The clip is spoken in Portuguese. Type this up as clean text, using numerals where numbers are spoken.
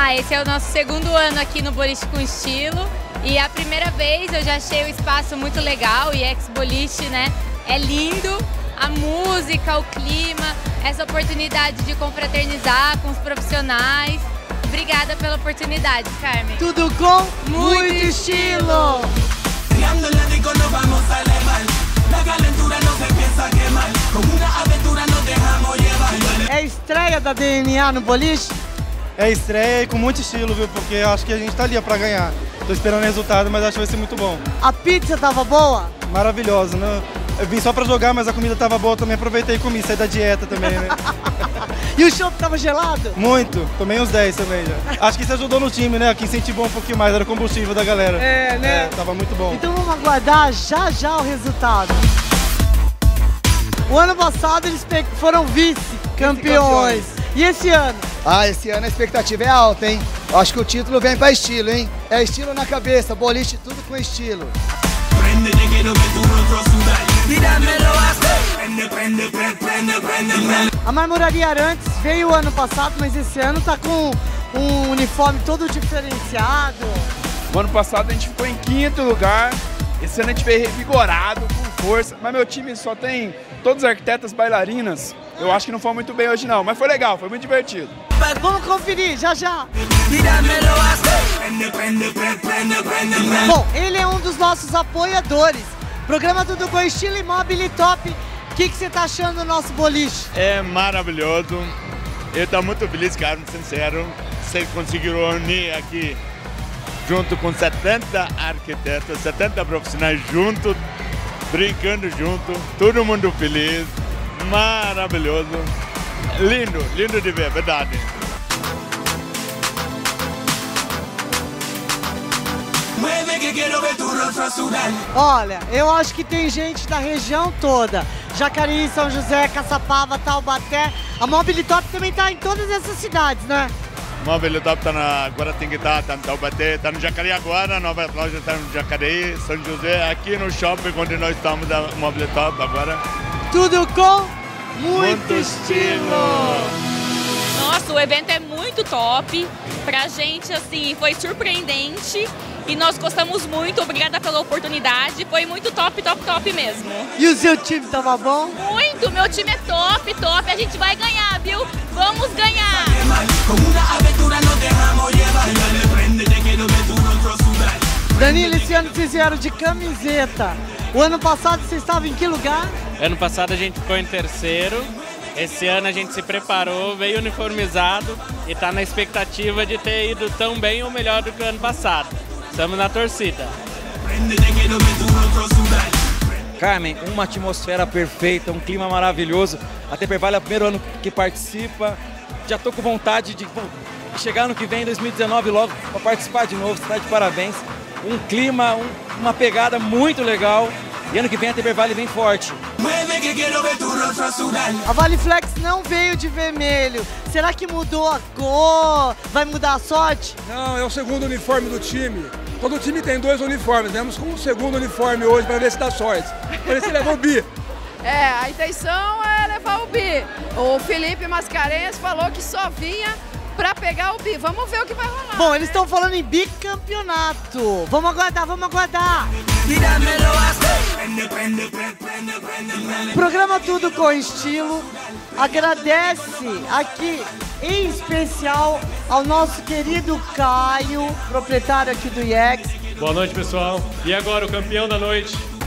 Esse é o nosso segundo ano aqui no Boliche com Estilo. E a primeira vez eu já achei o espaço muito legal, o EX Boliche, né? É lindo, a música, o clima, essa oportunidade de confraternizar com os profissionais. Obrigada pela oportunidade, Carmen. Tudo com muito estilo! É a estreia da DNA no boliche? É estreia e com muito estilo, viu? Porque eu acho que a gente tá ali pra ganhar. Tô esperando o resultado, mas acho que vai ser muito bom. A pizza tava boa? Maravilhosa, né? Eu vim só pra jogar, mas a comida tava boa, também aproveitei e comi, saí da dieta também, né? E o chopp tava gelado? Muito, tomei uns 10 também já. Acho que isso ajudou no time, né? Que incentivou um pouquinho mais, era o combustível da galera. É, né? É, tava muito bom. Então vamos aguardar já o resultado. O ano passado eles foram vice-campeões. E esse ano? Esse ano a expectativa é alta, hein? Eu acho que o título vem pra estilo, hein? É estilo na cabeça, boliche tudo com estilo. A Marmoraria Arantes veio o ano passado, mas esse ano tá com um uniforme todo diferenciado. O ano passado a gente ficou em 5º lugar, esse ano a gente veio revigorado, com força, mas meu time só tem todas as arquitetas bailarinas. Eu acho que não foi muito bem hoje não, mas foi legal, foi muito divertido. Vamos conferir, já. Bom, ele é um dos nossos apoiadores. Programa Tudo com Estilo e Mobile Top. O que você tá achando do nosso boliche? É maravilhoso. Eu tô muito feliz, cara, sincero. Vocês conseguiram unir aqui junto com 70 arquitetos, 70 profissionais juntos, brincando junto, todo mundo feliz. Maravilhoso. Lindo de ver, verdade. Olha, eu acho que tem gente da região toda. Jacareí, São José, Caçapava, Taubaté. A Mobile Top também tá em todas essas cidades, né? Mobile Top tá na Guaratinguetá, tá no Taubaté, tá no Jacareí agora, a nova loja tá no Jacareí, São José, aqui no shopping onde nós estamos da Mobile Top agora. Tudo com muito estilo! Nossa, o evento é muito top. Pra gente, assim, foi surpreendente e nós gostamos muito. Obrigada pela oportunidade. Foi muito top mesmo. E o seu time tava bom? Muito! Meu time é top. A gente vai ganhar, viu? Vamos ganhar! Danilo, esse ano vocês vieram de camiseta. O ano passado vocês estavam em que lugar? Ano passado a gente ficou em 3º. Esse ano a gente se preparou, veio uniformizado e está na expectativa de ter ido tão bem ou melhor do que o ano passado. Estamos na torcida. Carmen, uma atmosfera perfeita, um clima maravilhoso. A Temperville é o primeiro ano que participa. Já estou com vontade de chegar ano que vem, em 2019, logo para participar de novo. Você está de parabéns. Um clima, uma pegada muito legal. E ano que vem a Temperville vem forte. A Valiflex não veio de vermelho. Será que mudou a cor? Vai mudar a sorte? Não, é o segundo uniforme do time. Todo time tem 2 uniformes. Viemos com o segundo uniforme hoje para ver se dá sorte. Para ver se leva o bi. A intenção é levar o bi. O Felipe Mascarenhas falou que só vinha para pegar o bi. Vamos ver o que vai rolar. Bom, eles estão falando em bicampeonato. Vamos aguardar. Programa Tudo com Estilo agradece aqui em especial ao nosso querido Caio, proprietário aqui do EX. Boa noite, pessoal. E agora o campeão da noite,